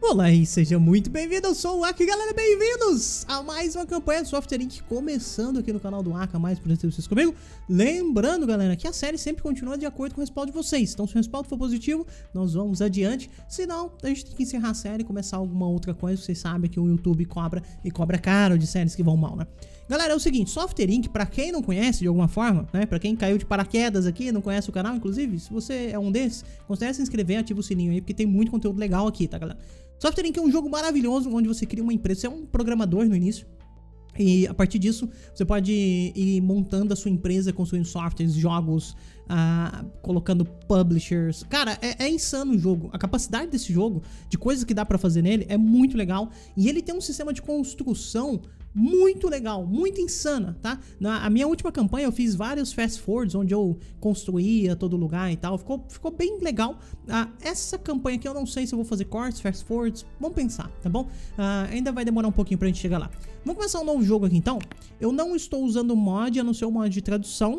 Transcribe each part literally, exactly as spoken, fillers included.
Olá e seja muito bem-vindo, eu sou o Aka, galera, bem-vindos a mais uma campanha do Software Inc começando aqui no canal do Aka, mais por ter vocês comigo. Lembrando, galera, que a série sempre continua de acordo com o respaldo de vocês, então se o respaldo for positivo, nós vamos adiante, se não, a gente tem que encerrar a série e começar alguma outra coisa. Vocês sabem que o YouTube cobra e cobra caro de séries que vão mal, né? Galera, é o seguinte, Software Inc, pra quem não conhece de alguma forma, né, pra quem caiu de paraquedas aqui, não conhece o canal, inclusive, se você é um desses, considere se inscrever, ativa o sininho aí, porque tem muito conteúdo legal aqui, tá, galera? Software Inc é um jogo maravilhoso, onde você cria uma empresa, você é um programador no início, e a partir disso, você pode ir montando a sua empresa, construindo softwares, jogos, ah, colocando publishers. Cara, é, é insano o jogo. A capacidade desse jogo, de coisas que dá pra fazer nele, é muito legal. E ele tem um sistema de construção muito legal, muito insana, tá? Na a minha última campanha eu fiz vários fast forwards, onde eu construía todo lugar e tal. Ficou, ficou bem legal. Ah, essa campanha aqui eu não sei se eu vou fazer cortes, fast forwards. Vamos pensar, tá bom? Ah, ainda vai demorar um pouquinho pra gente chegar lá. Vamos começar um novo jogo aqui então. Eu não estou usando mod, a não ser o mod de tradução.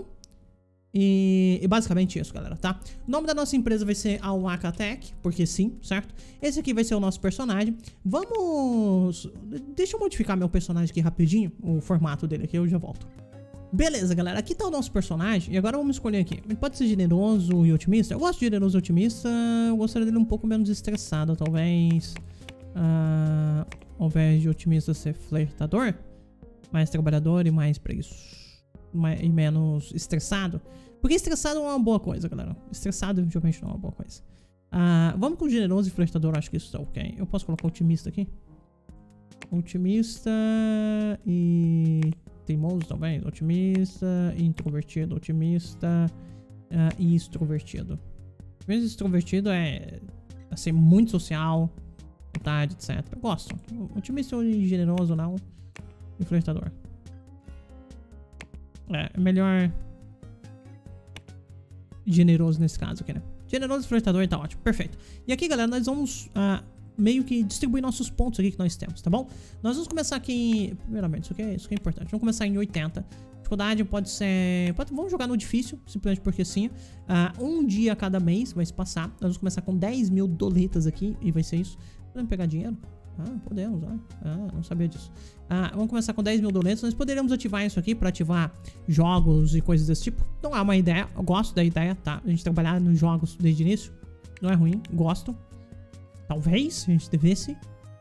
E, e basicamente isso, galera, tá? O nome da nossa empresa vai ser a Waka Tech, porque sim, certo? Esse aqui vai ser o nosso personagem. Vamos... Deixa eu modificar meu personagem aqui rapidinho, o formato dele aqui, eu já volto. Beleza, galera, aqui tá o nosso personagem. E agora vamos escolher aqui. Ele pode ser generoso e otimista. Eu gosto de generoso e otimista. Eu gostaria dele um pouco menos estressado, talvez. Uh, ao invés de otimista ser flertador, mais trabalhador e mais preguiçoso. E menos estressado. Porque estressado não é uma boa coisa, galera. Estressado realmente não é uma boa coisa. Uh, vamos com generoso e flertador, acho que isso tá ok. Eu posso colocar otimista aqui? Otimista e teimoso talvez. Otimista e introvertido. Otimista uh, e extrovertido. Mesmo extrovertido é assim, muito social, vontade, etcétera. Eu gosto. Otimista e generoso não. E flertador. É, melhor generoso nesse caso aqui, né? Generoso e flertador tá ótimo, perfeito. E aqui, galera, nós vamos uh, meio que distribuir nossos pontos aqui que nós temos, tá bom? Nós vamos começar aqui em... Primeiramente, isso aqui é, isso aqui é importante. Vamos começar em oitenta. Dificuldade pode ser... Pode... Vamos jogar no difícil, simplesmente porque sim. Uh, um dia a cada mês vai se passar. Nós vamos começar com dez mil doletas aqui e vai ser isso. Podemos pegar dinheiro? Ah, podemos, ah, ah, não sabia disso. Ah, vamos começar com dez mil doletas. Nós poderíamos ativar isso aqui para ativar jogos e coisas desse tipo. Não é uma ideia, eu gosto da ideia, tá? A gente trabalhar nos jogos desde o início. Não é ruim, gosto. Talvez a gente devesse.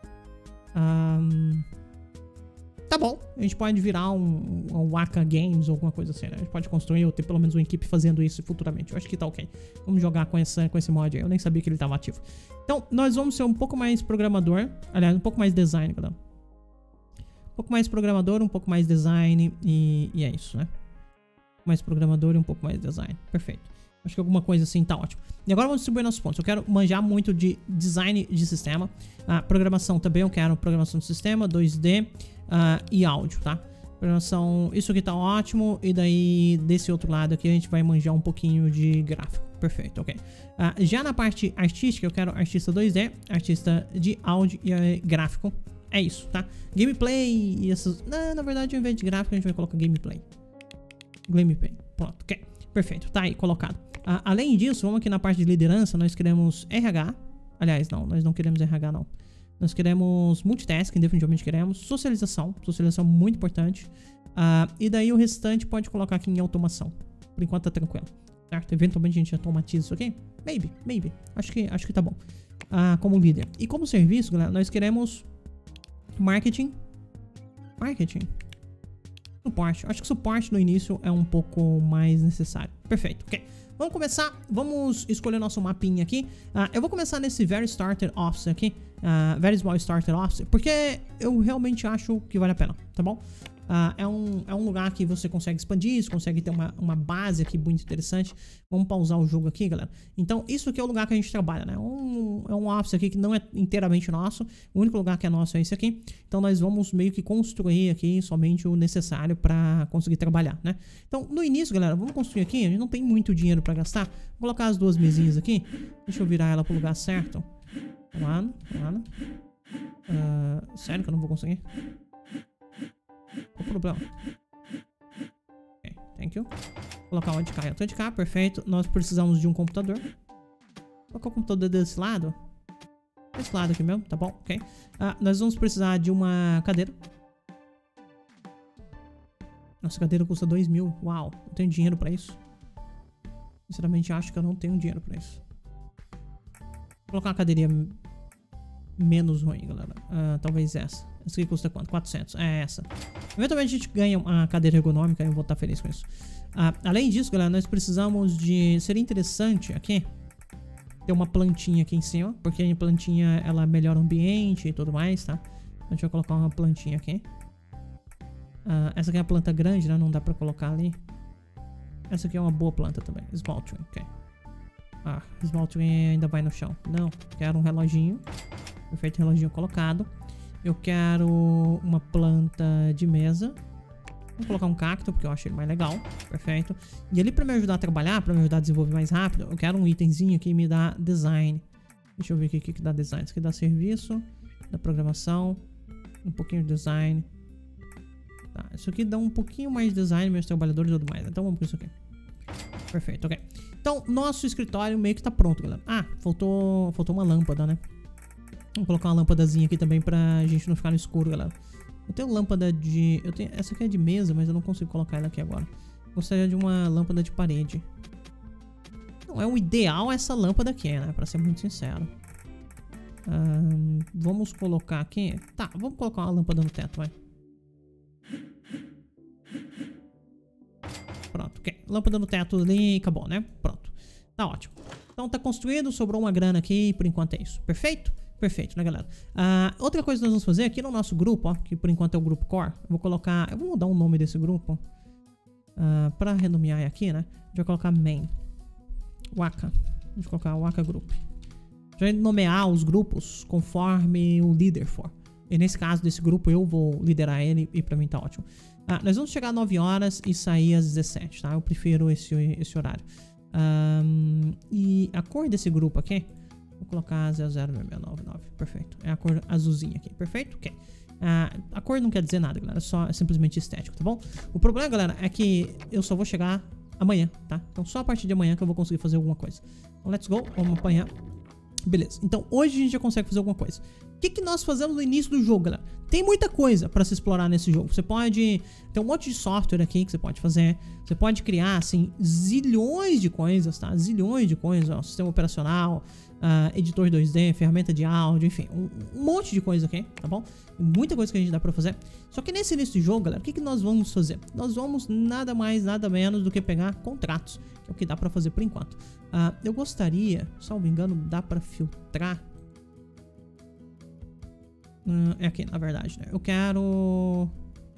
Um, tá bom, a gente pode virar um, um Waka Games ou alguma coisa assim, né? A gente pode construir ou ter pelo menos uma equipe fazendo isso futuramente. Eu acho que tá ok. Vamos jogar com, essa, com esse mod aí. Eu nem sabia que ele tava ativo. Então, nós vamos ser um pouco mais programador. Aliás, um pouco mais design, galera. Um pouco mais programador, um pouco mais design. E, e é isso, né? Mais programador e um pouco mais design. Perfeito. Acho que alguma coisa assim tá ótimo. E agora vamos distribuir nossos pontos. Eu quero manjar muito de design de sistema. Ah, programação também eu quero. Programação de sistema, dois D ah, e áudio, tá? Programação, isso aqui tá ótimo. E daí, desse outro lado aqui, a gente vai manjar um pouquinho de gráfico. Perfeito, ok. Uh, já na parte artística, eu quero artista dois D, artista de áudio e uh, gráfico. É isso, tá? Gameplay e essas... Na, na verdade, ao invés de gráfico, a gente vai colocar gameplay. Gameplay, pronto, ok. Perfeito, tá aí, colocado. Uh, além disso, vamos aqui na parte de liderança, nós queremos R H. Aliás, não, nós não queremos R H, não. Nós queremos multitasking, definitivamente queremos. Socialização, socialização muito importante. Uh, e daí o restante pode colocar aqui em automação. Por enquanto tá tranquilo. Certo? Eventualmente a gente automatiza isso aqui? Maybe, maybe. Acho que, acho que tá bom. Ah, como líder. E como serviço, galera, nós queremos marketing. Marketing. Suporte. Acho que suporte no início é um pouco mais necessário. Perfeito, ok. Vamos começar. Vamos escolher nosso mapinha aqui. Ah, eu vou começar nesse Very Starter Office aqui. Ah, Very Small Starter Office. Porque eu realmente acho que vale a pena, tá bom? Uh, é, um, é um lugar que você consegue expandir, você consegue ter uma, uma base aqui muito interessante. Vamos pausar o jogo aqui, galera. Então, isso aqui é o lugar que a gente trabalha, né? Um, é um office aqui que não é inteiramente nosso. O único lugar que é nosso é esse aqui. Então, nós vamos meio que construir aqui somente o necessário para conseguir trabalhar, né? Então, no início, galera, vamos construir aqui. A gente não tem muito dinheiro para gastar. Vou colocar as duas mesinhas aqui. Deixa eu virar ela pro lugar certo. Lá, lá. Uh, sério que eu não vou conseguir? Qual o problema? Ok, thank you. Vou colocar onde cá, onde cá, perfeito. Nós precisamos de um computador. Vou colocar o computador desse lado. Esse lado aqui mesmo, tá bom? Ok. Ah, nós vamos precisar de uma cadeira. Nossa, cadeira custa dois mil. Uau, eu tenho dinheiro pra isso? Sinceramente, acho que eu não tenho dinheiro pra isso. Vou colocar uma cadeirinha menos ruim, galera. Uh, talvez essa. Essa aqui custa quanto? quatrocentos. É essa. Eventualmente a gente ganha uma cadeira ergonômica e eu vou estar feliz com isso. Uh, além disso, galera, nós precisamos de... Seria interessante aqui ter uma plantinha aqui em cima, porque a plantinha, ela melhora o ambiente e tudo mais, tá? A gente vai colocar uma plantinha aqui. Uh, essa aqui é uma planta grande, né? Não dá pra colocar ali. Essa aqui é uma boa planta também. Smaltering, ok. Ah, Smaltering ainda vai no chão. Não, quero um reloginho. Perfeito, reloginho colocado. Eu quero uma planta de mesa. Vou colocar um cacto, porque eu acho ele mais legal. Perfeito. E ali pra me ajudar a trabalhar, pra me ajudar a desenvolver mais rápido, eu quero um itemzinho que me dá design. Deixa eu ver aqui o que, que dá design. Isso aqui dá serviço, dá programação, um pouquinho de design. Tá, isso aqui dá um pouquinho mais de design, meus trabalhadores e tudo mais. Então vamos com isso aqui. Perfeito, ok. Então, nosso escritório meio que tá pronto, galera. Ah, faltou, faltou uma lâmpada, né? Vou colocar uma lâmpadazinha aqui também pra gente não ficar no escuro, galera. Eu tenho lâmpada de... Eu tenho... Essa aqui é de mesa, mas eu não consigo colocar ela aqui agora. Gostaria de uma lâmpada de parede. Não é o ideal essa lâmpada aqui, né? Pra ser muito sincero. Um, vamos colocar aqui... Tá, vamos colocar uma lâmpada no teto, vai. Pronto, ok. Lâmpada no teto ali, acabou, né? Pronto. Tá ótimo. Então tá construído, sobrou uma grana aqui, por enquanto é isso. Perfeito? Perfeito, né, galera? Uh, outra coisa que nós vamos fazer aqui no nosso grupo, ó, que por enquanto é o grupo Core. Eu vou colocar... Eu vou mudar o nome desse grupo. Uh, pra renomear aqui, né? A gente vai colocar Main. Waka. A gente vai colocar Waka Group. A gente vai nomear os grupos conforme o líder for. E nesse caso desse grupo eu vou liderar ele e pra mim tá ótimo. Ah, nós vamos chegar às nove horas e sair às dezessete, tá? Eu prefiro esse, esse horário. Um, e a cor desse grupo aqui, vou colocar zero zero seis seis nove nove. Perfeito. É a cor azulzinha aqui. Perfeito? Ok. Uh, a cor não quer dizer nada, galera. É só é simplesmente estético, tá bom? O problema, galera, é que eu só vou chegar amanhã, tá? Então só a partir de amanhã que eu vou conseguir fazer alguma coisa. Então let's go. Vamos apanhar. Beleza. Então hoje a gente já consegue fazer alguma coisa. O que, que nós fazemos no início do jogo, galera? Tem muita coisa pra se explorar nesse jogo. Você pode... Tem um monte de software aqui que você pode fazer. Você pode criar, assim, zilhões de coisas, tá? Zilhões de coisas, ó. Sistema operacional, uh, editor dois D, ferramenta de áudio, enfim. Um, um monte de coisa aqui, tá bom? Tem muita coisa que a gente dá pra fazer. Só que nesse início do jogo, galera, o que, que nós vamos fazer? Nós vamos nada mais, nada menos do que pegar contratos. Que é o que dá pra fazer por enquanto. Uh, eu gostaria, salvo me engano, dá pra filtrar... Uh, é aqui, na verdade, né? Eu quero...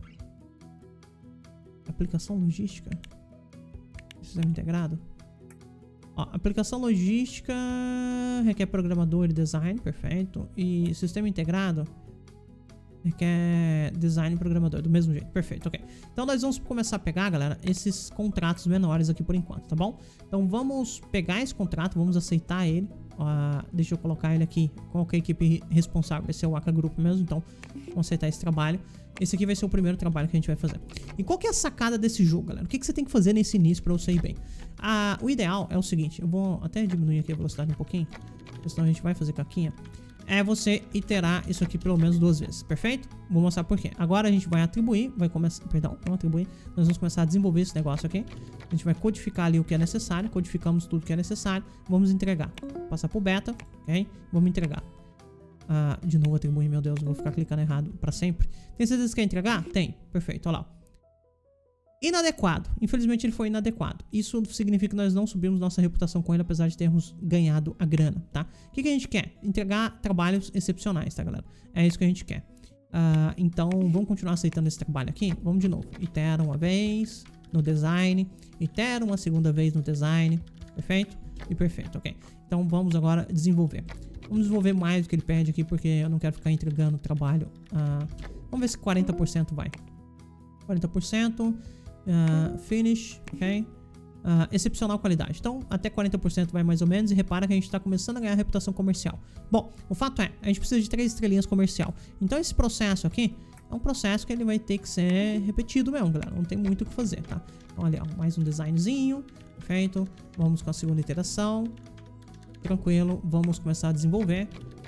Aplicação logística. Sistema integrado. Ó, aplicação logística requer programador e design, perfeito. E sistema integrado requer design e programador, do mesmo jeito, perfeito, ok. Então nós vamos começar a pegar, galera, esses contratos menores aqui por enquanto, tá bom? Então vamos pegar esse contrato, vamos aceitar ele. Uh, deixa eu colocar ele aqui. Qual que é a equipe responsável? Vai ser o Waka Group mesmo, então vamos aceitar esse trabalho. Esse aqui vai ser o primeiro trabalho que a gente vai fazer. E qual que é a sacada desse jogo, galera? O que, que você tem que fazer nesse início pra você ir bem? Uh, o ideal é o seguinte, eu vou até diminuir aqui a velocidade um pouquinho, porque senão a gente vai fazer caquinha. É você iterar isso aqui pelo menos duas vezes, perfeito? Vou mostrar por quê. Agora a gente vai atribuir, vai começar, perdão, não atribuir, nós vamos começar a desenvolver esse negócio aqui. A gente vai codificar ali o que é necessário, codificamos tudo que é necessário, vamos entregar. Passar pro beta, ok? Vamos entregar. Ah, de novo atribuir, meu Deus, eu vou ficar clicando errado pra sempre. Tem certeza que quer entregar? Tem, perfeito, olha lá. Inadequado. Infelizmente ele foi inadequado. Isso significa que nós não subimos nossa reputação com ele, apesar de termos ganhado a grana, tá? O que, que a gente quer? Entregar trabalhos excepcionais, tá, galera? É isso que a gente quer. Uh, então, vamos continuar aceitando esse trabalho aqui? Vamos de novo. Itera uma vez no design. Itera uma segunda vez no design. Perfeito? E perfeito, ok. Então, vamos agora desenvolver. Vamos desenvolver mais do que ele pede aqui, porque eu não quero ficar entregando trabalho. Uh, vamos ver se quarenta por cento vai. quarenta por cento. Uh, finish, ok? Uh, excepcional qualidade. Então, até quarenta por cento vai mais ou menos. E repara que a gente está começando a ganhar reputação comercial. Bom, o fato é, a gente precisa de três estrelinhas comercial. Então, esse processo aqui é um processo que ele vai ter que ser repetido mesmo, galera. Não tem muito o que fazer, tá? Então, olha, ó, mais um designzinho. Perfeito. Vamos com a segunda iteração. Tranquilo. Vamos começar a desenvolver.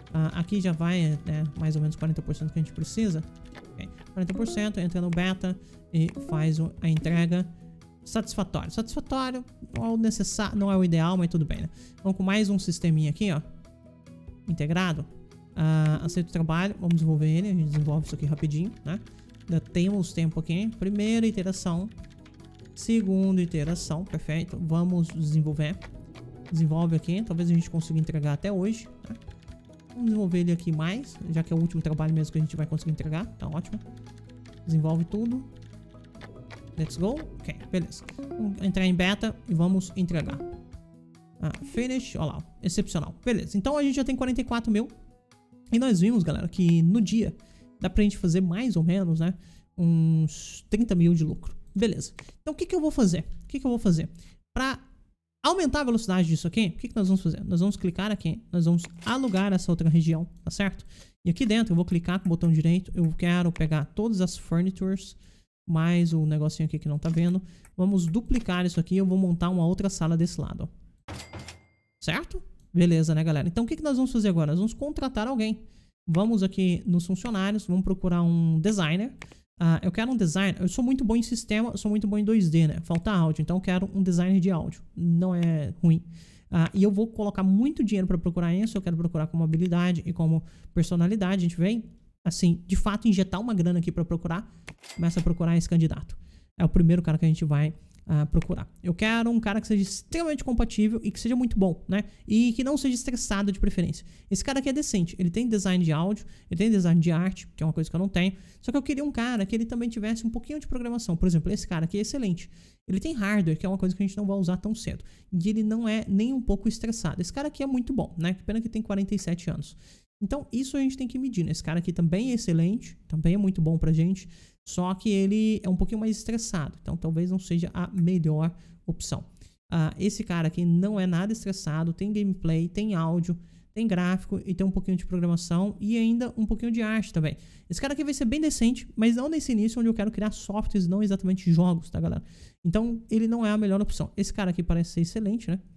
Uh, aqui já vai né, mais ou menos quarenta por cento que a gente precisa. Okay. quarenta por cento, entra no beta e faz a entrega satisfatória. Satisfatório não é o necessário, não é o ideal, mas tudo bem, né? Vamos com mais um sisteminha aqui, ó. Integrado. Uh, aceita o trabalho, vamos desenvolver ele. A gente desenvolve isso aqui rapidinho, né? Ainda temos tempo aqui. Primeira iteração. Segunda iteração, perfeito. Vamos desenvolver. Desenvolve aqui, talvez a gente consiga entregar até hoje, né? Vamos desenvolver ele aqui mais, já que é o último trabalho mesmo que a gente vai conseguir entregar. Tá ótimo. Desenvolve tudo. Let's go. Ok, beleza. Vamos entrar em beta e vamos entregar. Ah, finish. Olha lá. Excepcional. Beleza. Então a gente já tem quarenta e quatro mil. E nós vimos, galera, que no dia dá pra gente fazer mais ou menos, né? Uns trinta mil de lucro. Beleza. Então o que que eu vou fazer? O que que eu vou fazer? Pra aumentar a velocidade disso aqui, o que que nós vamos fazer? Nós vamos clicar aqui, nós vamos alugar essa outra região, tá certo? E aqui dentro eu vou clicar com o botão direito, eu quero pegar todas as furnitures, mais o negocinho aqui que não tá vendo. Vamos duplicar isso aqui, eu vou montar uma outra sala desse lado, ó. Certo? Beleza, né, galera? Então o que que nós vamos fazer agora? Nós vamos contratar alguém. Vamos aqui nos funcionários, vamos procurar um designer. Uh, eu quero um designer, eu sou muito bom em sistema, eu sou muito bom em dois D, né? Falta áudio, então eu quero um designer de áudio. Não é ruim. Uh, e eu vou colocar muito dinheiro para procurar isso, eu quero procurar como habilidade e como personalidade. A gente vem, assim, de fato, injetar uma grana aqui para procurar. Começa a procurar esse candidato. É o primeiro cara que a gente vai uh, procurar. Eu quero um cara que seja extremamente compatível e que seja muito bom, né? E que não seja estressado de preferência. Esse cara aqui é decente. Ele tem design de áudio, ele tem design de arte, que é uma coisa que eu não tenho. Só que eu queria um cara que ele também tivesse um pouquinho de programação. Por exemplo, esse cara aqui é excelente. Ele tem hardware, que é uma coisa que a gente não vai usar tão cedo. E ele não é nem um pouco estressado. Esse cara aqui é muito bom, né? Que pena que tem quarenta e sete anos. Então, isso a gente tem que medir, né? Esse cara aqui também é excelente, também é muito bom pra gente. Só que ele é um pouquinho mais estressado. Então, talvez não seja a melhor opção. Uh, esse cara aqui não é nada estressado. Tem gameplay, tem áudio, tem gráfico e tem um pouquinho de programação e ainda um pouquinho de arte também. Esse cara aqui vai ser bem decente, mas não nesse início onde eu quero criar softwares, não exatamente jogos, tá, galera? Então, ele não é a melhor opção. Esse cara aqui parece ser excelente, né?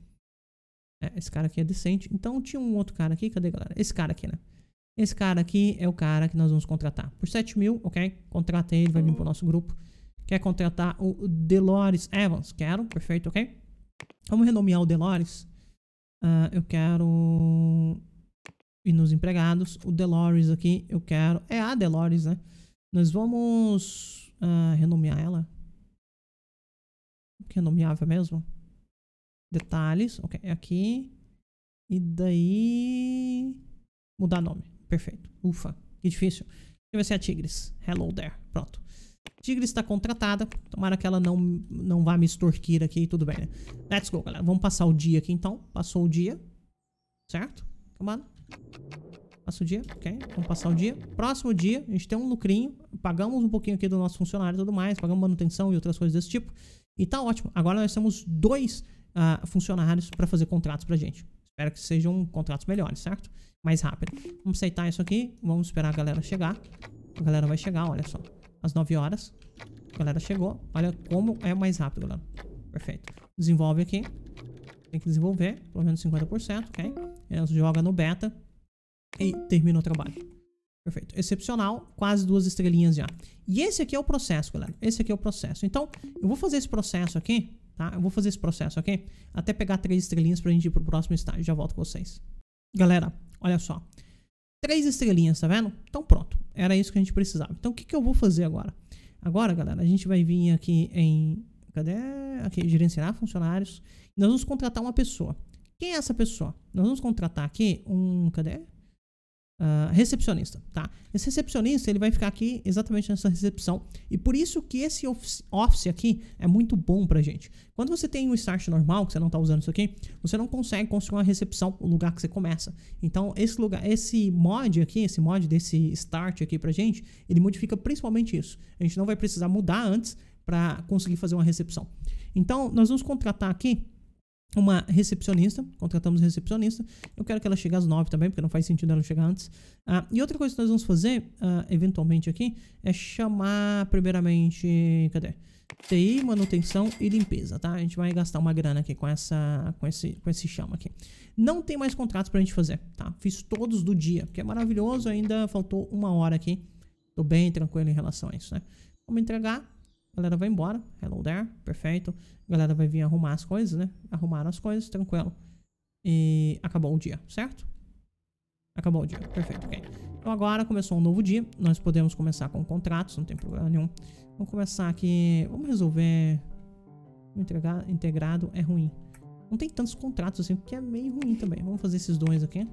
É, esse cara aqui é decente. Então, tinha um outro cara aqui. Cadê, galera? Esse cara aqui, né? Esse cara aqui é o cara que nós vamos contratar. Por sete mil, ok? Contrata ele, vai vir pro nosso grupo. Quer contratar o Delores Evans? Quero, perfeito, ok? Vamos renomear o Delores. Uh, eu quero ir nos empregados. O Delores aqui, eu quero... É a Delores, né? Nós vamos uh, renomear ela. Que renomeável mesmo? Detalhes, ok? Aqui. E daí... Mudar nome. Perfeito. Ufa, que difícil. Aqui vai ser a Tigres. Hello there. Pronto. Tigres está contratada. Tomara que ela não, não vá me extorquir aqui. Tudo bem, né? Let's go, galera. Vamos passar o dia aqui, então. Passou o dia. Certo? Camada. Passa o dia. Ok. Vamos passar o dia. Próximo dia, a gente tem um lucrinho. Pagamos um pouquinho aqui do nosso funcionário e tudo mais. Pagamos manutenção e outras coisas desse tipo. E tá ótimo. Agora nós temos dois uh, funcionários para fazer contratos pra gente. Espero que sejam contratos melhores, certo? Mais rápido. Vamos aceitar isso aqui. Vamos esperar a galera chegar. A galera vai chegar, olha só. Às nove horas. A galera chegou. Olha como é mais rápido, galera. Perfeito. Desenvolve aqui. Tem que desenvolver. Pelo menos cinquenta por cento, ok? Ela joga no beta. E termina o trabalho. Perfeito. Excepcional. Quase duas estrelinhas já. E esse aqui é o processo, galera. Esse aqui é o processo. Então, eu vou fazer esse processo aqui. Tá? Eu vou fazer esse processo aqui. Até pegar três estrelinhas pra gente ir pro próximo estágio. Já volto com vocês. Galera, olha só. Três estrelinhas, tá vendo? Então pronto. Era isso que a gente precisava. Então o que que eu vou fazer agora? Agora, galera, a gente vai vir aqui em... Cadê? Aqui, gerenciar funcionários. Nós vamos contratar uma pessoa. Quem é essa pessoa? Nós vamos contratar aqui um... Cadê? Uh, recepcionista, tá? Esse recepcionista, ele vai ficar aqui exatamente nessa recepção. E por isso que esse office, office aqui é muito bom pra gente. Quando você tem um start normal, que você não tá usando isso aqui, você não consegue construir uma recepção, o lugar que você começa. Então, esse lugar, esse mod aqui, esse mod desse start aqui pra gente, ele modifica principalmente isso. A gente não vai precisar mudar antes pra conseguir fazer uma recepção. Então, nós vamos contratar aqui uma recepcionista, contratamos recepcionista. Eu quero que ela chegue às nove também, porque não faz sentido ela chegar antes. Uh, e outra coisa que nós vamos fazer, uh, eventualmente aqui, é chamar, primeiramente, cadê? T I, manutenção e limpeza, tá? A gente vai gastar uma grana aqui com essa, com esse, com esse chama aqui. Não tem mais contratos pra gente fazer, tá? Fiz todos do dia, que é maravilhoso. Ainda faltou uma hora aqui. Tô bem tranquilo em relação a isso, né? Vamos entregar. A galera vai embora. Hello there. Perfeito. A galera vai vir arrumar as coisas, né? Arrumaram as coisas, tranquilo. E acabou o dia, certo? Acabou o dia. Perfeito, ok. Então agora começou um novo dia. Nós podemos começar com contratos, não tem problema nenhum. Vamos começar aqui. Vamos resolver. Entregar, integrado é ruim. Não tem tantos contratos assim, porque é meio ruim também. Vamos fazer esses dois aqui.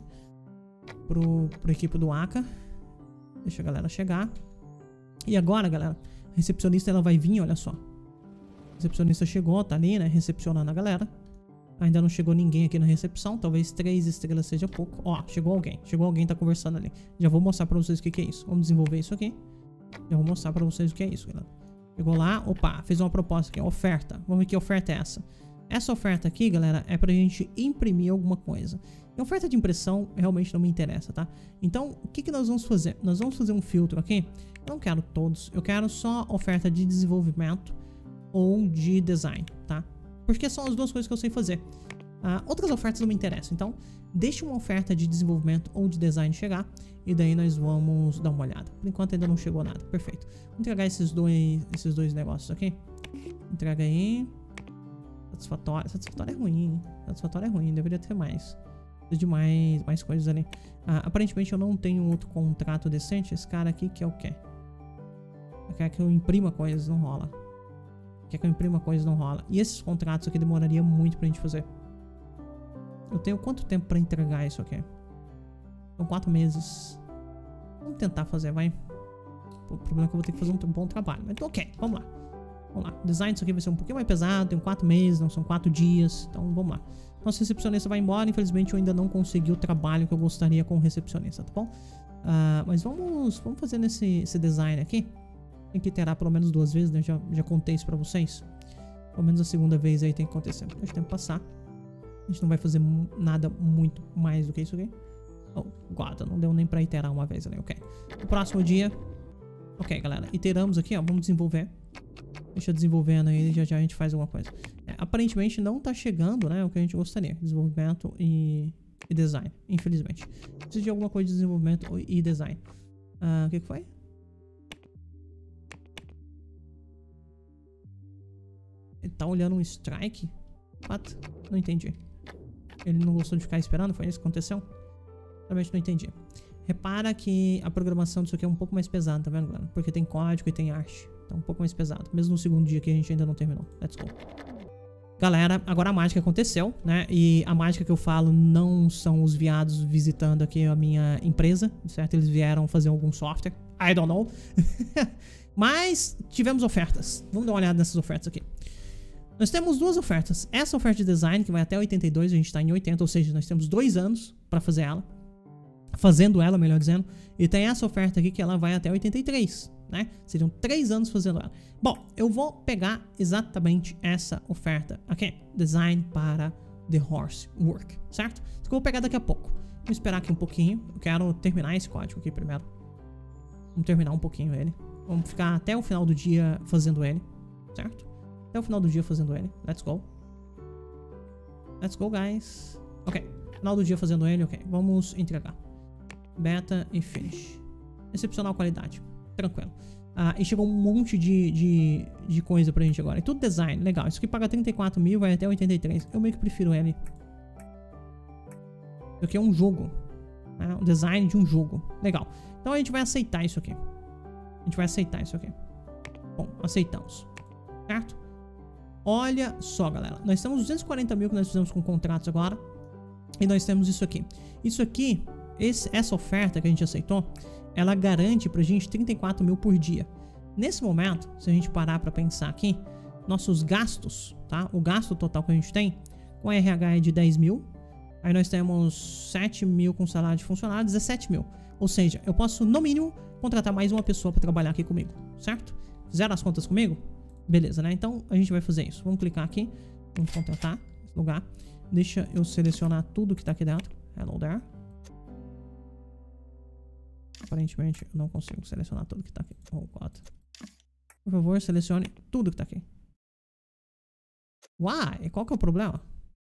Pro, pro equipe do Aka. Deixa a galera chegar. E agora, galera, a recepcionista ela vai vir, olha só. A recepcionista chegou, tá ali, né? Recepcionando a galera. Ainda não chegou ninguém aqui na recepção. Talvez três estrelas seja pouco. Ó, chegou alguém. Chegou alguém, tá conversando ali. Já vou mostrar pra vocês o que, que é isso. Vamos desenvolver isso aqui. Já vou mostrar pra vocês o que é isso, galera. Chegou lá, opa, fez uma proposta aqui, oferta. Vamos ver que oferta é essa. Essa oferta aqui, galera, é pra gente imprimir alguma coisa. E a oferta de impressão realmente não me interessa, tá? Então, o que que nós vamos fazer? Nós vamos fazer um filtro aqui. Eu não quero todos, eu quero só oferta de desenvolvimento ou de design, tá? Porque são as duas coisas que eu sei fazer. Uh, outras ofertas não me interessam, então deixa uma oferta de desenvolvimento ou de design chegar e daí nós vamos dar uma olhada. Por enquanto ainda não chegou nada, perfeito. Vou entregar esses dois, esses dois negócios aqui. Entrega aí. Satisfatório, satisfatório é ruim, satisfatório é ruim, deveria ter mais. Preciso de mais, mais coisas ali. Uh, aparentemente eu não tenho outro contrato decente. Esse cara aqui quer o quê? Quer que eu imprima coisas, não rola. Quer que eu imprima coisas, não rola. E esses contratos aqui demoraria muito pra gente fazer. Eu tenho quanto tempo pra entregar isso aqui? São quatro meses. Vamos tentar fazer, vai. O problema é que eu vou ter que fazer um bom trabalho. Mas ok, vamos lá. Vamos lá. O design disso aqui vai ser um pouquinho mais pesado. Tem quatro meses, não são quatro dias. Então vamos lá. Nosso recepcionista vai embora. Infelizmente eu ainda não consegui o trabalho que eu gostaria com o recepcionista, tá bom? Uh, mas vamos, vamos fazer nesse esse design aqui. Tem que iterar pelo menos duas vezes, né? Já, já contei isso pra vocês. Pelo menos a segunda vez aí tem que acontecer. Deixa o tempo passar. A gente não vai fazer nada muito mais do que isso aqui. Oh, guarda, não deu nem pra iterar uma vez ali, ok. No próximo dia. Ok, galera, iteramos aqui, ó. Vamos desenvolver. Deixa desenvolvendo aí, já já a gente faz alguma coisa. É, aparentemente não tá chegando, né? O que a gente gostaria. Desenvolvimento e, e design, infelizmente. Preciso de alguma coisa de desenvolvimento e design. Ah, o que que foi? Ele tá olhando um strike? What? Não entendi. Ele não gostou de ficar esperando? Foi isso que aconteceu? Realmente não entendi. Repara que a programação disso aqui é um pouco mais pesada, tá vendo, galera? Porque tem código e tem arte. Então um pouco mais pesado. Mesmo no segundo dia que a gente ainda não terminou. Let's go. Galera, agora a mágica aconteceu, né? E a mágica que eu falo não são os viados visitando aqui a minha empresa, certo? Eles vieram fazer algum software. I don't know. Mas tivemos ofertas. Vamos dar uma olhada nessas ofertas aqui. Nós temos duas ofertas. Essa oferta de design, que vai até oitenta e dois, a gente está em oitenta, ou seja, nós temos dois anos para fazer ela. Fazendo ela, melhor dizendo. E tem essa oferta aqui que ela vai até oitenta e três, né? Seriam três anos fazendo ela. Bom, eu vou pegar exatamente essa oferta aqui. Design para The Horse Work, certo? Isso que eu vou pegar daqui a pouco. Vamos esperar aqui um pouquinho. Eu quero terminar esse código aqui primeiro. Vamos terminar um pouquinho ele. Vamos ficar até o final do dia fazendo ele, certo? Até o final do dia fazendo ele. Let's go. Let's go, guys. Ok. Final do dia fazendo ele, ok. Vamos entregar. Beta e finish. Excepcional qualidade. Tranquilo. Ah, e chegou um monte de, de, de coisa pra gente agora. E tudo design. Legal. Isso aqui paga trinta e quatro mil, vai até oitenta e três. Eu meio que prefiro ele. Isso aqui é um jogo. Né? Um design de um jogo. Legal. Então a gente vai aceitar isso aqui. A gente vai aceitar isso aqui. Bom, aceitamos. Certo? Olha só, galera. Nós temos duzentos e quarenta mil que nós fizemos com contratos agora. E nós temos isso aqui. Isso aqui, esse, essa oferta que a gente aceitou, ela garante pra gente trinta e quatro mil por dia. Nesse momento, se a gente parar pra pensar aqui, nossos gastos, tá? O gasto total que a gente tem com R H é de dez mil. Aí nós temos sete mil com salário de funcionário, dezessete mil. Ou seja, eu posso, no mínimo, contratar mais uma pessoa pra trabalhar aqui comigo, certo? Fizeram as contas comigo? Beleza, né? Então a gente vai fazer isso. Vamos clicar aqui. Vamos contratar esse lugar. Deixa eu selecionar tudo que tá aqui dentro. Hello there. Aparentemente eu não consigo selecionar tudo que tá aqui. Oh, quatro. Por favor, selecione tudo que tá aqui. Uai, qual que é o problema?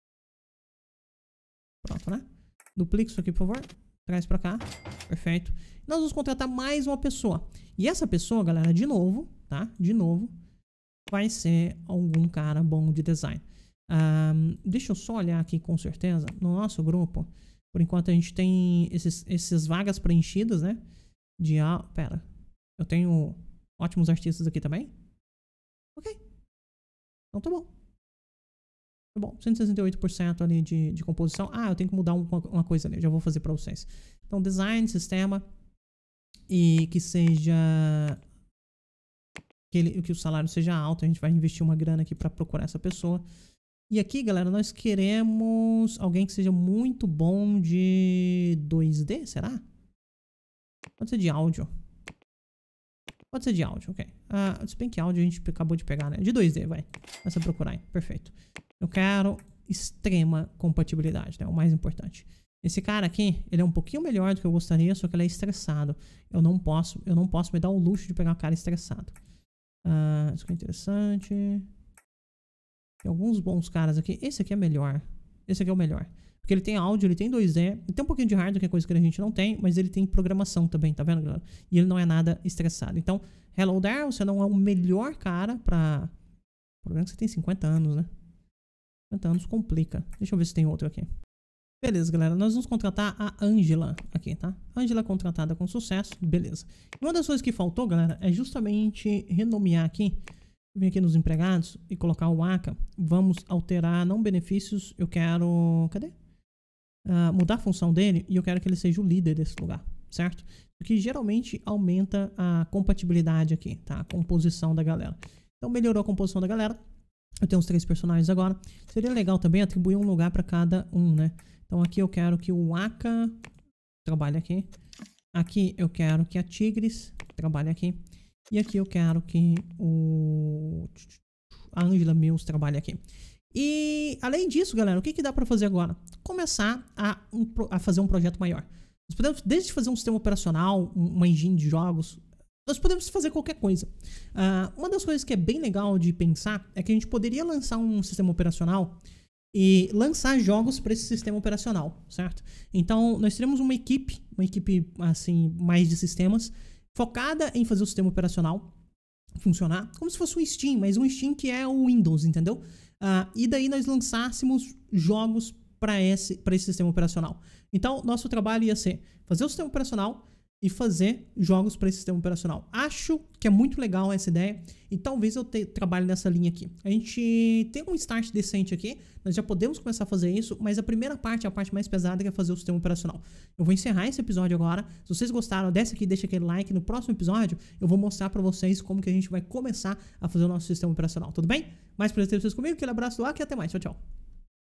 Pronto, né? Duplica isso aqui, por favor. Traz pra cá. Perfeito. Nós vamos contratar mais uma pessoa. E essa pessoa, galera, de novo, tá? De novo, vai ser algum cara bom de design. Um, deixa eu só olhar aqui com certeza. No nosso grupo, por enquanto a gente tem esses, esses vagas preenchidas, né? De... Ah, pera. Eu tenho ótimos artistas aqui também. Ok. Então tá bom. Tá bom. cento e sessenta e oito por cento ali de, de composição. Ah, eu tenho que mudar uma, uma coisa ali. Eu já vou fazer pra vocês. Então, design, sistema. E que seja... Que, ele, que o salário seja alto. A gente vai investir uma grana aqui pra procurar essa pessoa. E aqui, galera, nós queremos alguém que seja muito bom de dois D, será? Pode ser de áudio. Pode ser de áudio, ok. Ah, se bem que áudio a gente acabou de pegar, né? De dois D, vai. Vai se procurar aí. Perfeito. Eu quero extrema compatibilidade, né? O mais importante. Esse cara aqui, ele é um pouquinho melhor do que eu gostaria, só que ele é estressado. Eu não posso, eu não posso me dar o luxo de pegar um cara estressado. Ah, isso aqui é interessante. Tem alguns bons caras aqui. Esse aqui é melhor. Esse aqui é o melhor. Porque ele tem áudio, ele tem dois D. Ele tem um pouquinho de hardware, que é coisa que a gente não tem. Mas ele tem programação também, tá vendo, galera? E ele não é nada estressado. Então, hello there, você não é o melhor cara pra... O problema é que você tem cinquenta anos, né? cinquenta anos complica. Deixa eu ver se tem outro aqui. Beleza, galera. Nós vamos contratar a Angela aqui, tá? Angela contratada com sucesso. Beleza. E uma das coisas que faltou, galera, é justamente renomear aqui. Vim aqui nos empregados e colocar o Aka. Vamos alterar não benefícios. Eu quero... Cadê? Uh, mudar a função dele e eu quero que ele seja o líder desse lugar, certo? Porque geralmente aumenta a compatibilidade aqui, tá? A composição da galera. Então melhorou a composição da galera. Eu tenho os três personagens agora. Seria legal também atribuir um lugar para cada um, né? Então aqui eu quero que o Aka trabalhe aqui. Aqui eu quero que a Tigres trabalhe aqui. E aqui eu quero que o... a Angela Mills trabalhe aqui. E além disso, galera, o que, que dá para fazer agora? Começar a, um, a fazer um projeto maior. Nós podemos, desde fazer um sistema operacional, uma engine de jogos, nós podemos fazer qualquer coisa. Uh, uma das coisas que é bem legal de pensar é que a gente poderia lançar um sistema operacional e lançar jogos para esse sistema operacional, certo? Então, nós teremos uma equipe, uma equipe assim, mais de sistemas, focada em fazer o sistema operacional funcionar, como se fosse um Steam, mas um Steam que é o Windows, entendeu? Uh, e daí nós lançássemos jogos para esse, para esse sistema operacional. Então, nosso trabalho ia ser fazer o sistema operacional e fazer jogos para esse sistema operacional. Acho que é muito legal essa ideia e talvez eu te, trabalhe nessa linha aqui. A gente tem um start decente aqui, nós já podemos começar a fazer isso, mas a primeira parte, a parte mais pesada, que é fazer o sistema operacional. Eu vou encerrar esse episódio agora. Se vocês gostaram, desce aqui, deixa aquele like. No próximo episódio, eu vou mostrar para vocês como que a gente vai começar a fazer o nosso sistema operacional, tudo bem? Mais prazer ter vocês comigo, aquele abraço lá e até mais. Tchau, tchau.